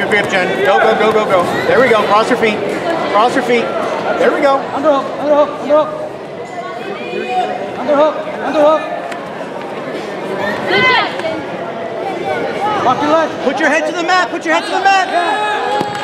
Good grip, Jen. Go, go, go, go, go. There we go. Cross your feet. Cross your feet. There we go. Underhook, underhook, underhook. Underhook, underhook. Good job. Walk your leg. Put your head to the mat. Put your head to the mat.